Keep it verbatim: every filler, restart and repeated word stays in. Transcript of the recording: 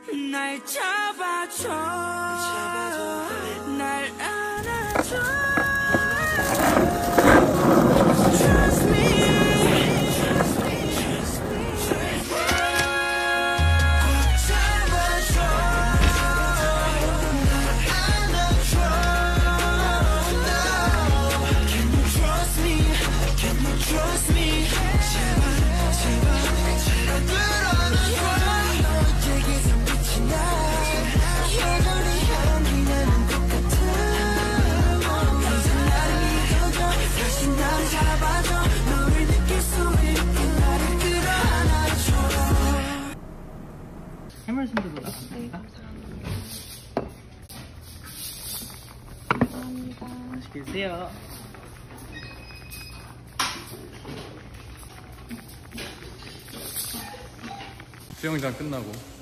날 잡아줘, 잡아줘. 날 안아줘. Trust me. 해물 순두부 나갑니다. 감사합니다. 맛있게 드세요. 수영장 끝나고